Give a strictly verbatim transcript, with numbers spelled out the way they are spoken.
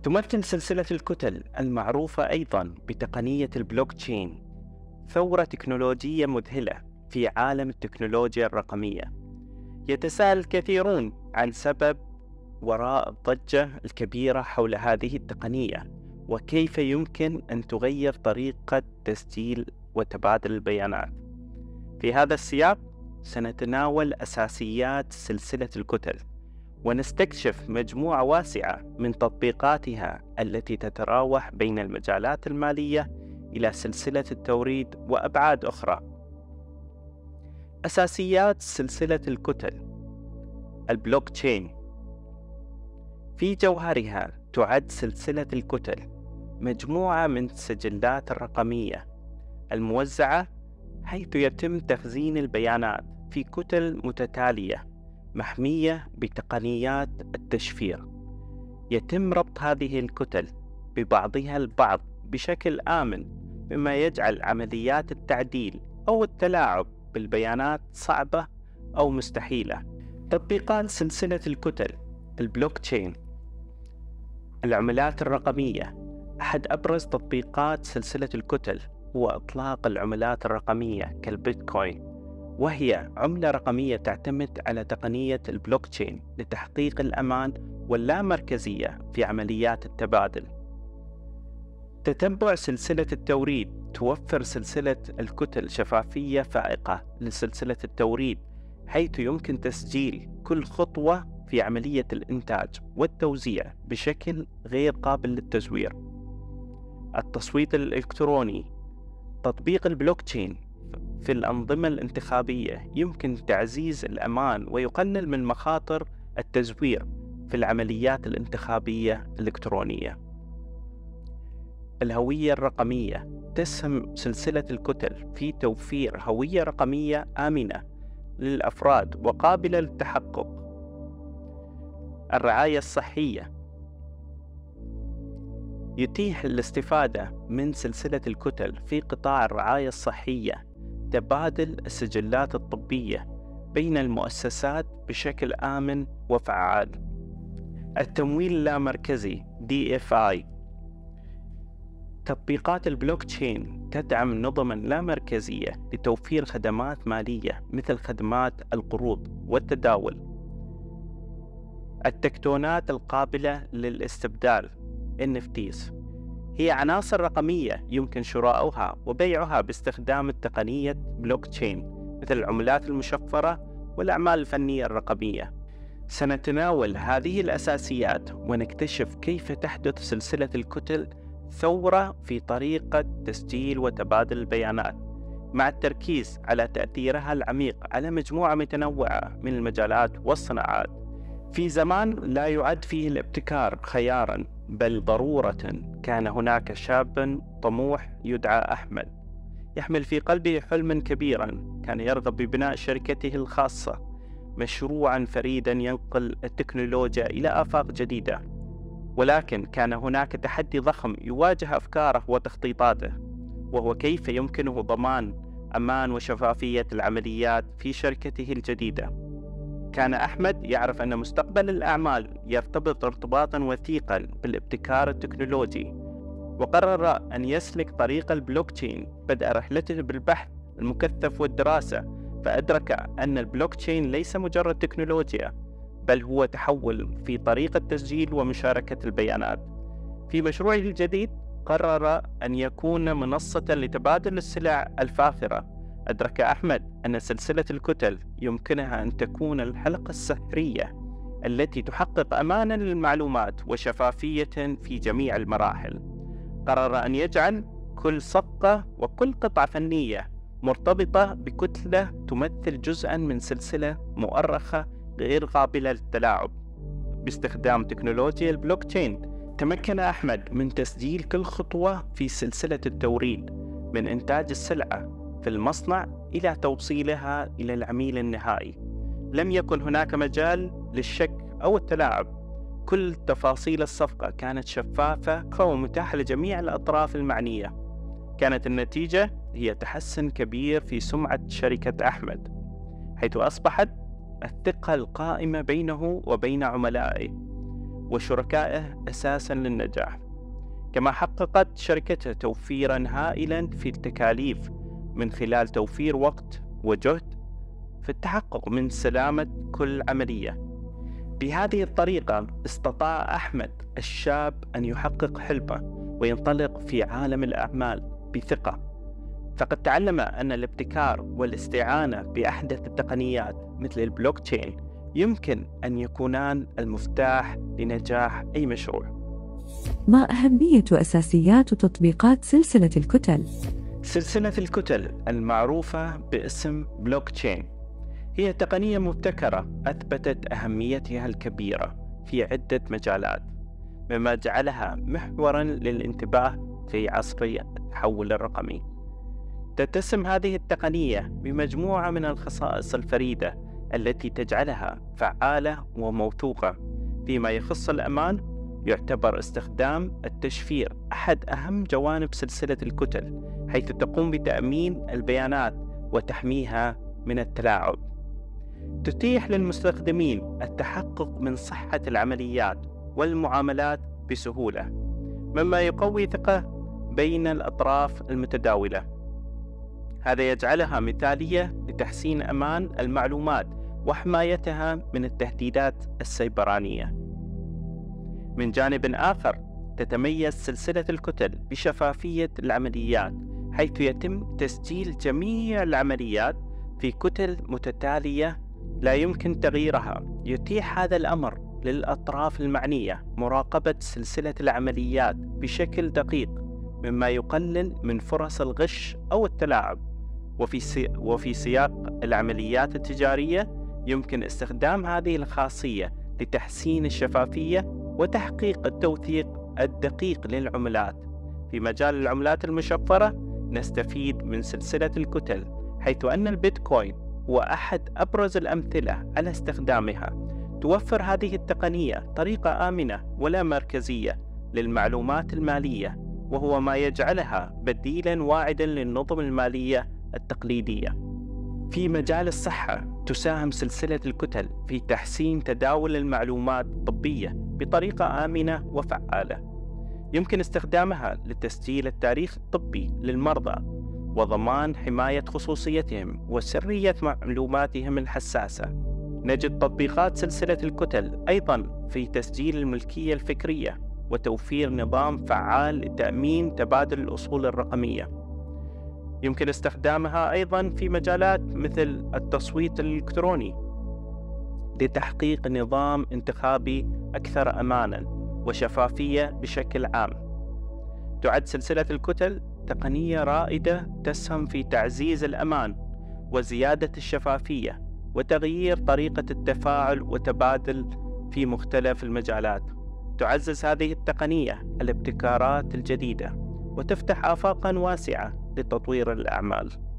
تمثل سلسلة الكتل المعروفة أيضا بتقنية البلوك تشين ثورة تكنولوجية مذهلة في عالم التكنولوجيا الرقمية. يتساءل الكثيرون عن سبب وراء الضجة الكبيرة حول هذه التقنية، وكيف يمكن أن تغير طريقة تسجيل وتبادل البيانات. في هذا السياق سنتناول أساسيات سلسلة الكتل، ونستكشف مجموعة واسعة من تطبيقاتها التي تتراوح بين المجالات المالية إلى سلسلة التوريد وأبعاد أخرى. أساسيات سلسلة الكتل البلوك تشين. في جوهرها تعد سلسلة الكتل مجموعة من السجلات الرقمية الموزعة، حيث يتم تخزين البيانات في كتل متتالية محمية بتقنيات التشفير. يتم ربط هذه الكتل ببعضها البعض بشكل آمن، مما يجعل عمليات التعديل أو التلاعب بالبيانات صعبة أو مستحيلة. تطبيقات سلسلة الكتل البلوك تشين. العملات الرقمية. أحد أبرز تطبيقات سلسلة الكتل هو إطلاق العملات الرقمية كالبيتكوين، وهي عملة رقمية تعتمد على تقنية البلوك تشين لتحقيق الأمان واللامركزية في عمليات التبادل. تتبع سلسلة التوريد. توفر سلسلة الكتل شفافية فائقة لسلسلة التوريد، حيث يمكن تسجيل كل خطوة في عملية الإنتاج والتوزيع بشكل غير قابل للتزوير. التصويت الإلكتروني. تطبيق البلوك تشين في الأنظمة الانتخابية يمكن تعزيز الأمان ويقلل من مخاطر التزوير في العمليات الانتخابية الإلكترونية. الهوية الرقمية. تسهم سلسلة الكتل في توفير هوية رقمية آمنة للأفراد وقابلة للتحقق. الرعاية الصحية. يتيح الاستفادة من سلسلة الكتل في قطاع الرعاية الصحية تبادل السجلات الطبية بين المؤسسات بشكل آمن وفعال. التمويل اللامركزي دي إف آي. تطبيقات البلوك تشين تدعم نظما لا مركزية لتوفير خدمات مالية مثل خدمات القروض والتداول. التكتونات القابلة للاستبدال إن إف تيز هي عناصر رقمية يمكن شراؤها وبيعها باستخدام التقنية بلوك تشين، مثل العملات المشفرة والأعمال الفنية الرقمية. سنتناول هذه الأساسيات ونكتشف كيف تحدث سلسلة الكتل ثورة في طريقة تسجيل وتبادل البيانات، مع التركيز على تأثيرها العميق على مجموعة متنوعة من المجالات والصناعات. في زمان لا يعد فيه الابتكار خياراً بل ضرورة، كان هناك شاب طموح يدعى أحمد، يحمل في قلبه حلماً كبيراً. كان يرغب ببناء شركته الخاصة، مشروعاً فريداً ينقل التكنولوجيا إلى آفاق جديدة. ولكن كان هناك تحدي ضخم يواجه أفكاره وتخطيطاته، وهو كيف يمكنه ضمان أمان وشفافية العمليات في شركته الجديدة. كان أحمد يعرف أن مستقبل الأعمال يرتبط ارتباطا وثيقا بالابتكار التكنولوجي، وقرر أن يسلك طريق البلوك تشين بدأ رحلته بالبحث المكثف والدراسة. فأدرك أن البلوك تشين ليس مجرد تكنولوجيا، بل هو تحول في طريقة تسجيل ومشاركة البيانات. في مشروعه الجديد قرر أن يكون منصة لتبادل السلع الفاخرة. أدرك أحمد أن سلسلة الكتل يمكنها أن تكون الحلقة السحرية التي تحقق أمانا للمعلومات وشفافية في جميع المراحل. قرر أن يجعل كل صفقة وكل قطعة فنية مرتبطة بكتلة تمثل جزءا من سلسلة مؤرخة غير قابلة للتلاعب. باستخدام تكنولوجيا البلوك تشين تمكن أحمد من تسجيل كل خطوة في سلسلة التوريد، من إنتاج السلعة في المصنع إلى توصيلها إلى العميل النهائي. لم يكن هناك مجال للشك أو التلاعب. كل تفاصيل الصفقة كانت شفافة ومتاحة لجميع الأطراف المعنية. كانت النتيجة هي تحسن كبير في سمعة شركة أحمد، حيث أصبحت الثقة القائمة بينه وبين عملائه، وشركائه أساساً للنجاح. كما حققت شركته توفيراً هائلاً في التكاليف من خلال توفير وقت وجهد في التحقق من سلامة كل عملية. بهذه الطريقة استطاع أحمد الشاب أن يحقق حلمه وينطلق في عالم الأعمال بثقة، فقد تعلم أن الابتكار والاستعانة بأحدث التقنيات مثل البلوك تشين يمكن أن يكونان المفتاح لنجاح أي مشروع. ما أهمية وأساسيات وتطبيقات سلسلة الكتل؟ سلسلة الكتل المعروفة باسم بلوك تشين هي تقنية مبتكرة أثبتت أهميتها الكبيرة في عدة مجالات، مما جعلها محوراً للانتباه في عصر التحول الرقمي. تتسم هذه التقنية بمجموعة من الخصائص الفريدة التي تجعلها فعالة وموثوقة. فيما يخص الأمان، يعتبر استخدام التشفير أحد أهم جوانب سلسلة الكتل، حيث تقوم بتأمين البيانات وتحميها من التلاعب. تتيح للمستخدمين التحقق من صحة العمليات والمعاملات بسهولة، مما يقوي ثقة بين الأطراف المتداولة. هذا يجعلها مثالية لتحسين أمان المعلومات وحمايتها من التهديدات السيبرانية. من جانب آخر، تتميز سلسلة الكتل بشفافية العمليات، حيث يتم تسجيل جميع العمليات في كتل متتالية لا يمكن تغييرها. يتيح هذا الأمر للأطراف المعنية مراقبة سلسلة العمليات بشكل دقيق، مما يقلل من فرص الغش أو التلاعب. وفي سي... وفي سياق العمليات التجارية، يمكن استخدام هذه الخاصية لتحسين الشفافية وتحقيق التوثيق الدقيق للعملات. في مجال العملات المشفرة، نستفيد من سلسلة الكتل، حيث أن البيتكوين هو أحد أبرز الأمثلة على استخدامها. توفر هذه التقنية طريقة آمنة ولا مركزية للمعلومات المالية، وهو ما يجعلها بديلاً واعداً للنظم المالية التقليدية. في مجال الصحة، تساهم سلسلة الكتل في تحسين تداول المعلومات الطبية بطريقة آمنة وفعالة. يمكن استخدامها لتسجيل التاريخ الطبي للمرضى وضمان حماية خصوصيتهم وسرية معلوماتهم الحساسة. نجد تطبيقات سلسلة الكتل أيضاً في تسجيل الملكية الفكرية وتوفير نظام فعال لتأمين تبادل الأصول الرقمية. يمكن استخدامها أيضاً في مجالات مثل التصويت الإلكتروني لتحقيق نظام انتخابي أكثر أماناً وشفافية بشكل عام. تعد سلسلة الكتل تقنية رائدة تسهم في تعزيز الأمان وزيادة الشفافية وتغيير طريقة التفاعل وتبادل في مختلف المجالات. تعزز هذه التقنية الابتكارات الجديدة وتفتح آفاقاً واسعة لتطوير الأعمال.